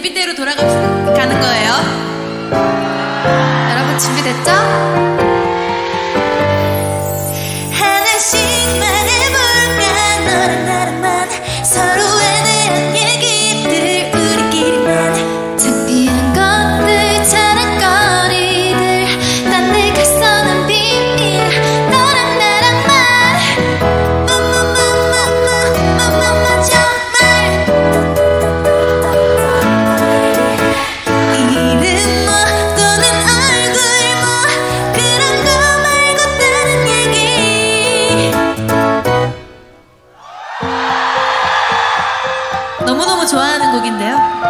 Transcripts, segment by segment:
데뷔 때로 돌아가는 거예요. 여러분 준비됐죠? 하나씩 말해볼까 너랑 나랑만 서로에 대한 얘기들 우리끼리만 창피한 것들 자랑거리들 딴 데 가서는 비밀 너랑 나랑만 이름 뭐 또는 얼굴 뭐 그런 거 말고 다른 얘기 너무너무 좋아하는 곡인데요.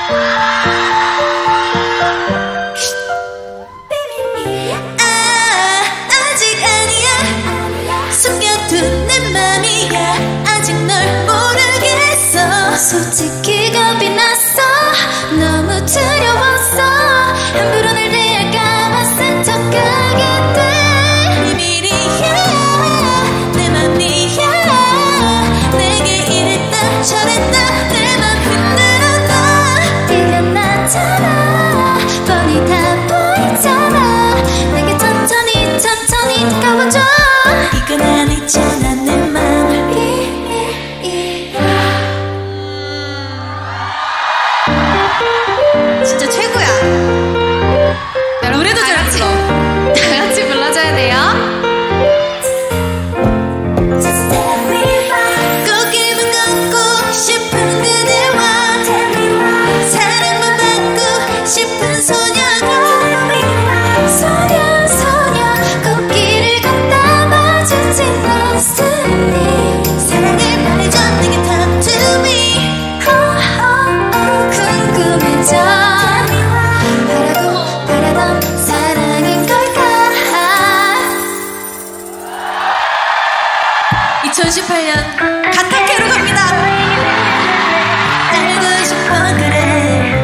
아직 아니야 숨겨둔 내 맘이야 아직 널 모르겠어 솔직히 겁이 났어 너무 두려웠어 함부로 날 대할까 맞선 척하게 돼 비밀이야 내 맘이야 내게 이랬다 저랬다 내 맘 흔들어도 티가 나잖아 뻔히 다 보이잖아 내게 천천히 천천히 가봐줘 이건 아니잖아 내 맘이 진짜 최고야. 여러분 노래도 잘 불러. 다 같이 불러줘야 돼요. 꼭 입은 걷고 싶은 그대와 사랑만 받고 싶은 소녀가 소녀 꽃길을 걷다 마주친 모습이 사랑을 말해줘 내게 talk to me 궁금해져 바라던 사랑인 걸까 2018년 갓타케로 갑니다. 알고 싶어 그래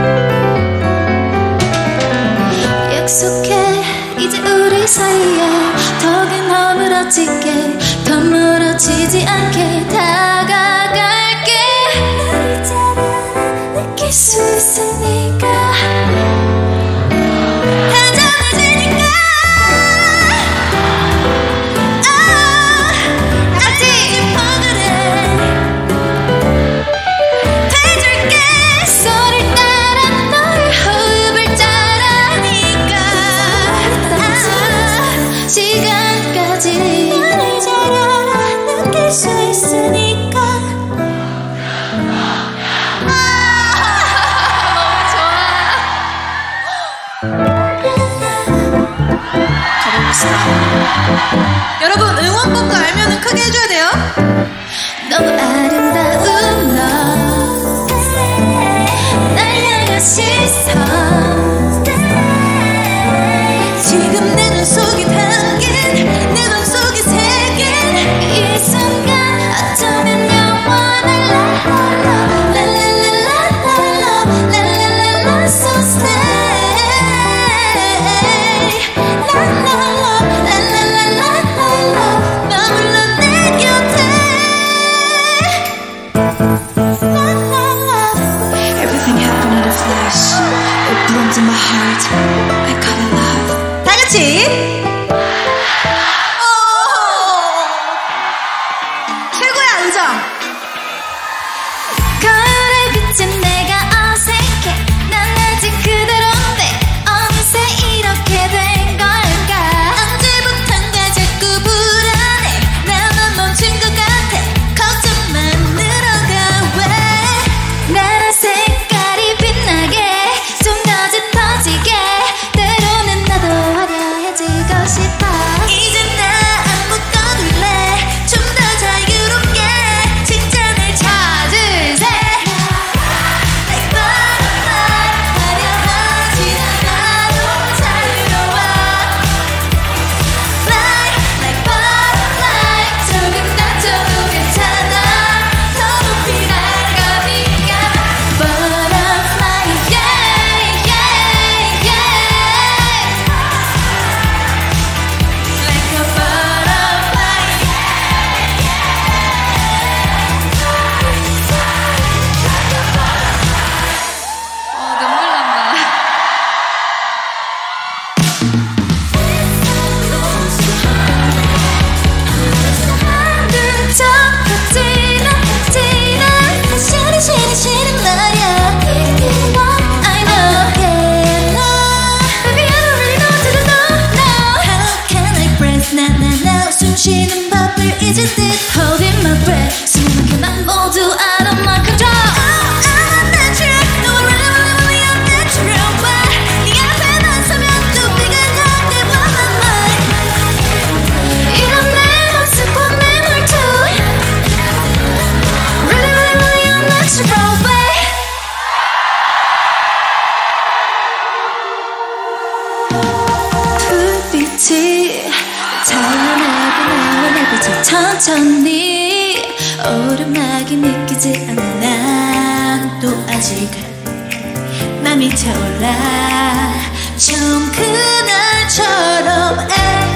약속해 이제 우리 사이에 더긴 허물어지게 더 멀어지지 않게 다가갈게 널 있잖아 느낄 수 있으니까 안전해지니까 아직 싶어 그래 해줄게 소리를 따라 너의 호흡을 따라니까 시간까지 나를 잘 알아 느낄 수 있으니까 여러분 응원법도 알면은 크게 해줘야 돼요. 너무 아름다운 너날 향한 시선 지금 내 눈 속에 담긴 내 맘속에 새긴 이 순간 어쩌면 영원할 라라라라라라라라라라 so stay 라라라라라라라라 머물러 내 곁에 Everything happened in a flash. 넘치는 밥을 잊을 듯 holding my breath 숨은 그만 모두 out of my control Oh, I'm unnatural No, I really, really, really unnatural Why 네 앞에만 서면 또 비가 나게 blow my mind 이런 내 모습과 내 말투 Really, really, really unnatural Why 불빛이 찬란하게 나와 내 빛을 천천히 오르막이 느끼지 않아 난 또 아직 맘이 타올라 처음 그날처럼